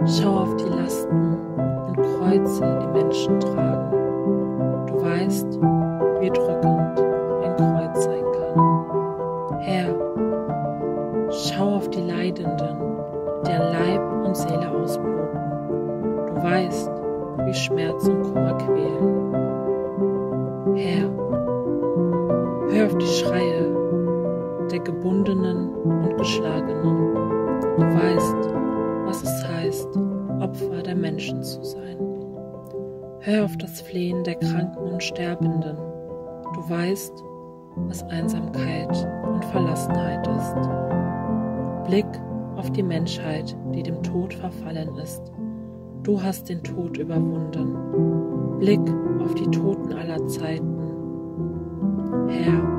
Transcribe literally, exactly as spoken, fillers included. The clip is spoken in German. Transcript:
Schau auf die Lasten und Kreuze, die Menschen tragen. Du weißt, wie drückend ein Kreuz sein kann. Herr, schau auf die Leidenden, deren Leib und Seele ausbluten. Du weißt, wie Schmerz und Kummer quälen. Herr, hör auf die Schreie der Gebundenen und Geschlagenen. Du weißt, was es heißt, Opfer der Menschen zu sein. Hör auf das Flehen der Kranken und Sterbenden. Du weißt, was Einsamkeit und Verlassenheit ist. Blick auf die Menschheit, die dem Tod verfallen ist. Du hast den Tod überwunden. Blick auf die Toten aller Zeiten. Herr,